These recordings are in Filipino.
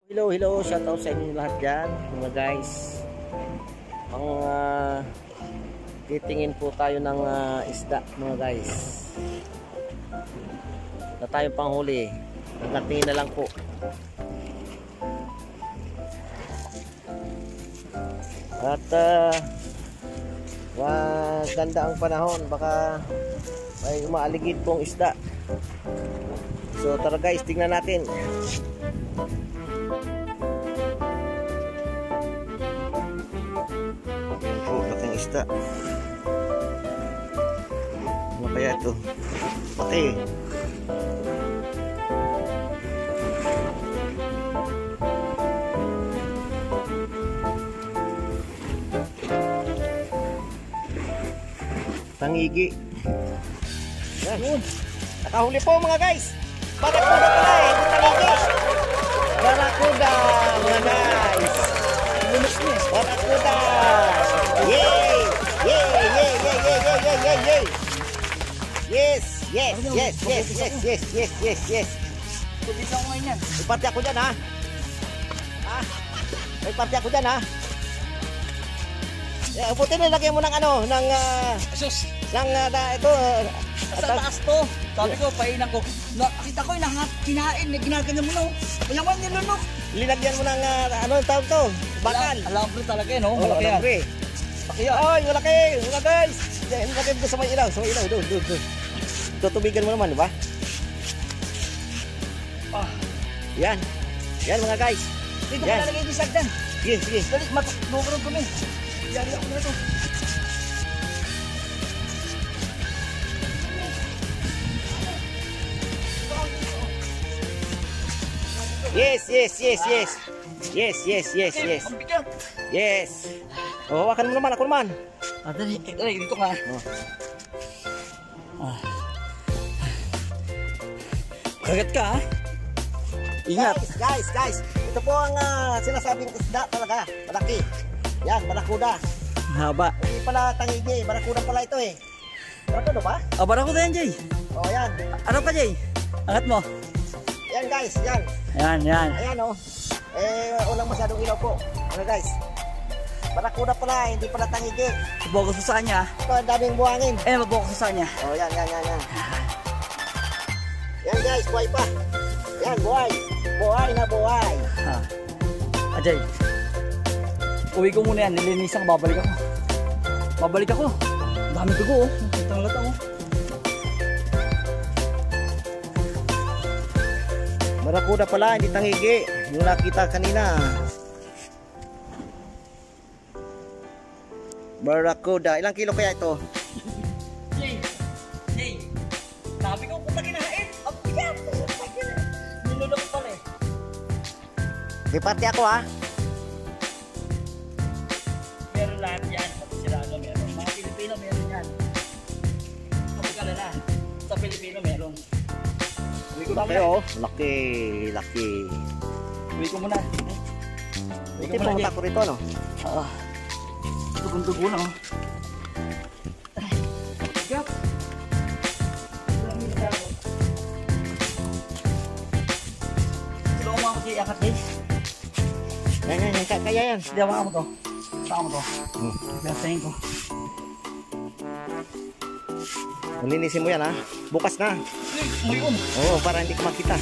Hello, hello, shout out sa inyo lahat dyan mga guys. Ang titingin po tayo ng isda mga guys. Na tayo panghuli. Nakatingin na lang po. At ganda ang panahon, baka may umaaligid pong isda. So tara guys, tingnan natin. Laking isda. Ano kaya ito? Pati. Tangigi. Yan. Nakahuli po mga guys. Barakuda pala eh. Tangigi. Barakuda mga guys. Barakuda. Yay! Yay! Yay! Yay! Yay! Yay! Yay! Yay! Yay! Yes! Yes! Yes! Yes! Yes! Yes! Yes! Yes! Yes! Bisa ko ngayon yan. May party ako dyan ha. May party ako dyan ha. Puti na lagyan mo ng ano, ng Asus! ng ito. Sa taas to. Sabi ko, painan ko. Nakita ko, kinain. Ginaganyan mo na. Kaya mo nilunok. Linagyan mo ng ano yung tawag to? Bakal. Alambre talaga eh, no? Oh, Malaki yan. alambre. Malaki yan. Oy, malaki. Mga guys. Malaki dito sa may ilaw. Sa may ilaw. Doon. Tutubigan mo naman, di ba? Yan. Yan mga guys. Dito ko nalagay yung sagdan. Sige, sige. Dali, matulog kami. Yari ako na ito. Yes, yes, yes, yes. Yes, yes, yes, yes. Yes. Oh, hawakan mo naman, ako naman. Dali, dito ka. Kagat ka, ha? Ingat. Guys. Ito po ang sinasabing isda talaga. Malaki. Yan, barakuda. Haba. Hindi pala tangigi. Barakuda pala ito eh. Barakuda ba? Barakuda yan, Jay. Oh, yan. Ano ka, Jay? Angat mo. Yan guys, yan. Yan. Ayan oh. Walang masyadong ilaw po. Ano guys? Barakuda pala, hindi pala tangigi. Mabokas sa kanya. Ito, ang daming buhangin. Mabokas sa kanya. Oh, yan. Yan guys, buhay pa. Yan, buhay. Buhay na buhay. Jay. Uwi ko muna yan. Nilinisan ko, babalik ako. Ang dami dugo, oh. Itang lata, oh. Barakuda pala, hindi tangigi. Yung nakita kanina. Barakuda. Ilang kilo kaya ito? Jay. Sabi ko kung kinain. Ang bigat. Nilulok pala eh. May party ako ha. Meron lahat yan. Pati sila meron. Mga Pilipino meron yan. Kapag-alala. Sa Pilipino meron. Laki oh. Laki. Uwi ko muna. Ito pumunta ko rito ano? Dugo na oh. Bigat. Sila ko mga mag-iakat guys. Yan. Kaya yan. Hindi ako mo to. Saka mo to. Gasahin ko. Linisin mo yan ha. Bukas na. Ngayon. Oo, para hindi ka makita.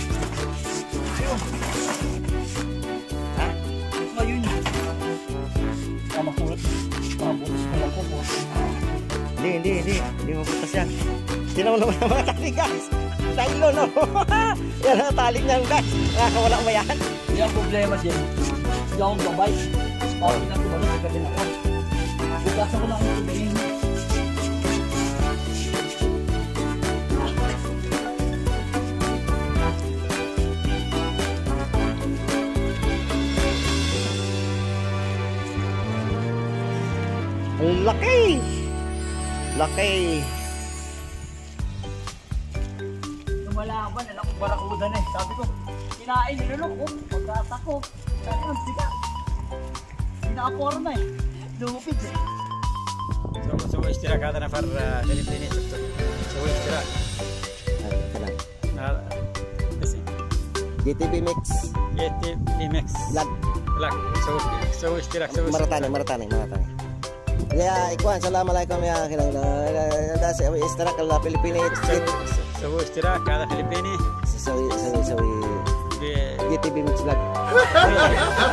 Ha? Ngayon. Makulot. Mabutas ko lang ko. Hindi mabutas yan. Sinaw naman ang mga tali guys. Tayo no. Yan ang tali niyan guys. Nakakawala mo yan. Hindi ang problema dyan. Hindi akong gabay. Bakit na tumalo sa gabi na ako. Bukasan ko lang ang tubihin. Laki. Lumalaban, alam ko barakuda na eh. Sabi ko, kinain, nilulok ko. Pagkata ko, sabi ko, bigat. Pinaka-poro na eh. Lumupit eh. سوي اشتراك هذا نفر فلبيني شفته سوي اشتراك هذا بس GTV Mix IMAX vlog. Lak so istirak so Maratani. Ya, ikuan assalamualaikum ya kilang da sa istirak ala Pilipinas. so istirak kada Filipini Sawi GTV Mix vlog.